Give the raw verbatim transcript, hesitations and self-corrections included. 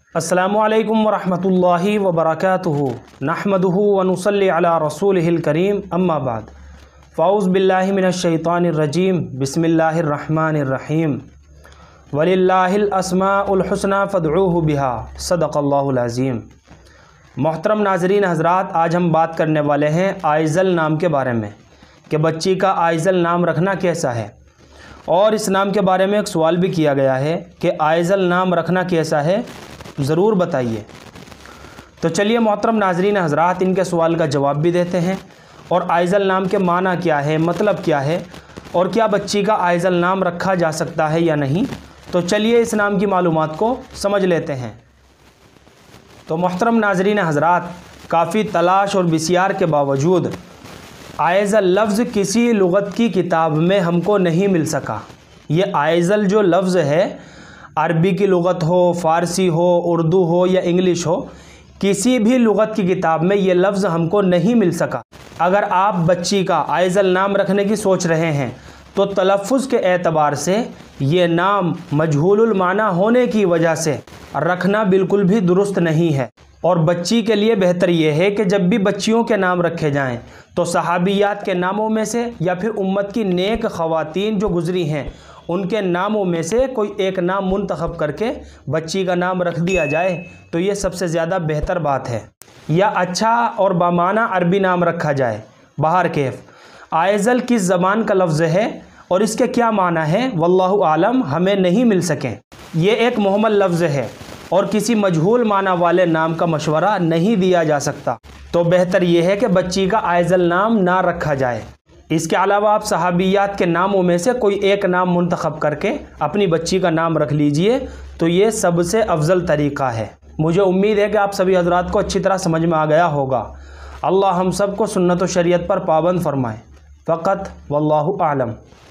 السلام علیکم ورحمۃ اللہ وبرکاتہ نحمدہ ونصلی علی رسولہ الکریم اما بعد فاعوذ باللہ من الشیطان الرجیم بسم اللہ الرحمن الرحیم وللہ الاسماء الحسنى فادعوہ بہا صدق اللہ العظیم۔ محترم ناظرین حضرات، آج ہم بات کرنے والے ہیں آئزل نام کے بارے میں کہ بچی کا آئزل نام رکھنا کیسا ہے، اور اس نام کے بارے میں ایک سوال بھی کیا گیا ہے کہ آئزل نام رکھنا کیسا ہے، ضرور بتائیے۔ تو چلیے محترم ناظرین حضرات، ان کے سوال کا جواب بھی دیتے ہیں، اور آئزل نام کے معنی کیا ہے، مطلب کیا ہے، اور کیا بچی کا آئزل نام رکھا جا سکتا ہے یا نہیں۔ تو چلیے اس نام کی معلومات کو سمجھ لیتے ہیں۔ تو محترم ناظرین حضرات، کافی تلاش اور بسیار کے باوجود آئزل لفظ کسی لغت کی کتاب میں ہم کو نہیں مل سکا۔ یہ آئزل جو لفظ ہے، عربی کی لغت ہو، فارسی ہو، اردو ہو یا انگلش ہو، کسی بھی لغت کی کتاب میں یہ لفظ ہم کو نہیں مل سکا۔ اگر آپ بچی کا آئزل نام رکھنے کی سوچ رہے ہیں تو تلفظ کے اعتبار سے یہ نام مجہول المعنی ہونے کی وجہ سے رکھنا بالکل بھی درست نہیں ہے، اور بچی کے لیے بہتر یہ ہے کہ جب بھی بچیوں کے نام رکھے جائیں تو صحابیات کے ناموں میں سے یا پھر امت کی نیک خواتین جو گزری ہیں ان کے ناموں میں سے کوئی ایک نام منتخب کر کے بچی کا نام رکھ دیا جائے تو یہ سب سے زیادہ بہتر بات ہے، یا اچھا اور بامعنی عربی نام رکھا جائے۔ بہر کیف آئزل کس زبان کا لفظ ہے اور اس کے کیا معنی ہے، واللہ عالم، ہمیں نہیں مل سکیں۔ یہ ایک مہمل لفظ ہے اور کسی مجہول معنی والے نام کا مشورہ نہیں دیا جا سکتا، تو بہتر یہ ہے کہ بچی کا آئزل نام نہ رکھا جائے۔ اس کے علاوہ آپ صحابیات کے ناموں میں سے کوئی ایک نام منتخب کر کے اپنی بچی کا نام رکھ لیجئے، تو یہ سب سے افضل طریقہ ہے۔ مجھے امید ہے کہ آپ سبھی حضرات کو اچھی طرح سمجھ میں آ گیا ہوگا۔ اللہ ہم سب کو سنت و شریعت پر پابند فرمائے۔ فقط واللہ اعلم۔